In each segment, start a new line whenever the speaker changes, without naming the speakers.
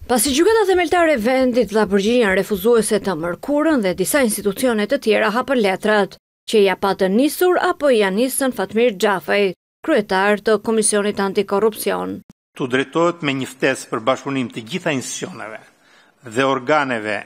Pasi gjykata themeltare e vendit dha përgjigjen refuzuese të mërkurën dhe disa institucione të tjera hapën letrat, që ja patën nisur apo ja nisën Fatmir Xhafaj, kryetar të Komisionit Antikorrupsion.
Tu drejtohet me një ftesë për bashkëpunim të gjitha institucioneve dhe organeve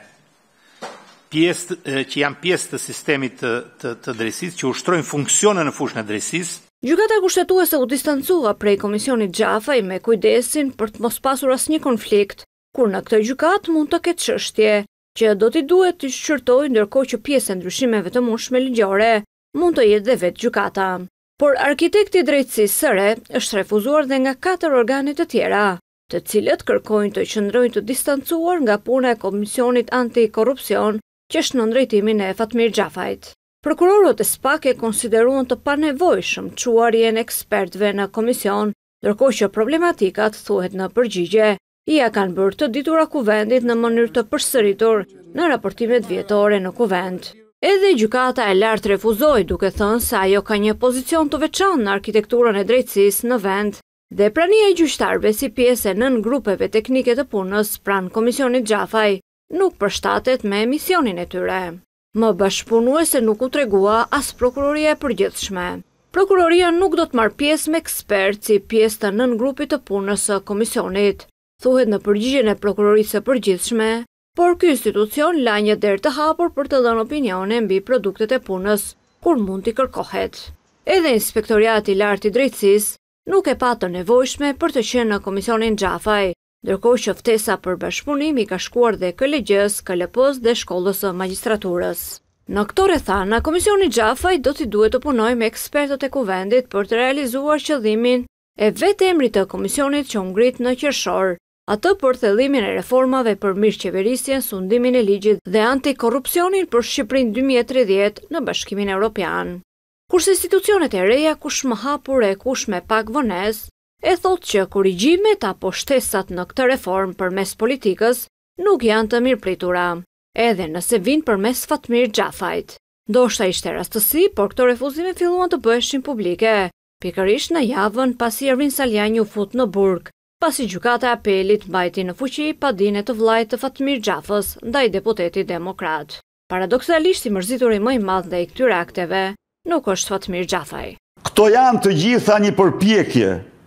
që janë pjesë të sistemit të drejtësisë, që ushtrojnë funksione në fushën e drejtësisë.
Gjykata kushtetuese u distancua prej Komisionit Xhafaj me kujdesin për të mos pasur asnjë konflikt, kur në këtë gjykatë mund të ketë çështje që do t'i duhet të shqyrtojë, ndërkohë që pjesë e ndryshimeve të mundshme ligjore mund të jetë dhe vetë gjykata. Por arkitekti i drejtësisë së re është refuzuar dhe nga 4 organe të tjera, të cilët kërkojnë të qëndrojnë të distancuar nga puna e Komisionit Antikorrupsion që është në drejtimin e Fatmir Xhafajt. Prokurorët e SPAK e konsideruan të panevojshëm çuarjen e ekspertëve në komision, ndërkohë që problematikat, thuhet në përgjigje, ia kanë bërë të ditura kuvendit në mënyrë të përsëritur në raportimet vjetore në kuvend. Edhe gjykata e lartë refuzoi, duke thënë se ajo ka një pozicion të veçantë në arkitekturën e drejtësisë në vend dhe prania e gjyqtarëve si pjesë e nën grupeve teknike të punës pranë Komisionit Xhafaj nuk përshtatet me misionin e tyre. Më bashkëpunuese nuk u tregua as prokuroria e përgjithshme. Prokuroria nuk do të marrë pjesë me ekspertë si pjesë të nën grupit të punës së komisionit, thuhet në përgjigjen e prokurorisë së përgjithshme, por ky institucion la një derë të hapur për të dhënë opinione mbi produktet e punës, kur mund t'i kërkohet. Edhe Inspektoriati i Lartë i Drejtësisë nuk e pa të nevojshme për të qenë në Komisionin Xhafaj, ndërkohë që ftesa për bashkëpunim i ka shkuar dhe KLG-s, KLP-s dhe Shkollës së Magjistraturës. Në këto rrethana, Komisioni Xhafaj do t'i duhet të punojë me ekspertët e kuvendit për të realizuar qëllimin e vetë emrit të komisionit që u ngrit në qershor, atë për thellimin e reformave për mirëqeverisjen, sundimin e ligjit dhe antikorrupsionin për Shqipërinë 2030 në Bashkimin Evropian. Kurse institucionet e reja, kush më hapur e kush me pak vonesë, e thotë që korrigjimet apo shtesat në këtë reformë përmes politikës nuk janë të mirëpritura, edhe nëse vinë përmes Fatmir Xhafajt. Ndoshta ishte rastësi, por këto refuzime filluan të bëheshin publike, pikërisht në javën pasi Ervin Saliani u fut në burg, pasi gjykata e apelit mbajti në fuqi padinë të vllajt të Fatmir Xhafës ndaj deputetit demokrat. Paradoksalisht, i mërzituri më i madh ndaj këtyre akteve nuk është Fatmir Xhafaj.
Këto janë të gjitha një përpjekje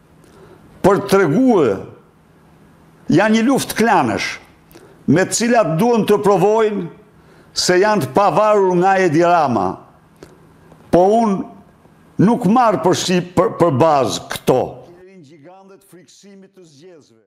për të treguar, janë një luftë klanësh, me të cilat duhen të provojnë se janë të pavarur nga Edi Rama. Po unë nuk marr për bazë këto.